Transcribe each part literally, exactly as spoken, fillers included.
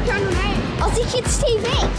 Channel negen. Als Kids T V.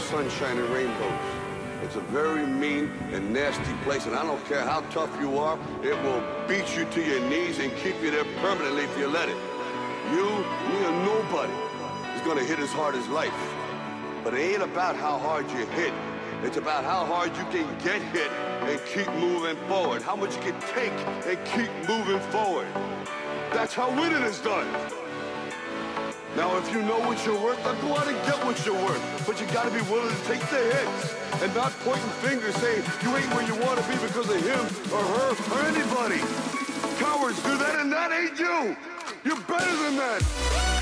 sunshine and rainbows. It's a very mean and nasty place, and I don't care how tough you are, it will beat you to your knees and keep you there permanently if you let it. You, me, or nobody is gonna hit as hard as life. But it ain't about how hard you hit. It's about how hard you can get hit and keep moving forward. How much you can take and keep moving forward. That's how winning is done. Now, if you know what you're worth, then go out and get what you're worth. But you gotta be willing to take the hits and not pointing fingers saying you ain't where you want to be because of him or her or anybody. Cowards do that, and that ain't you. You're better than that.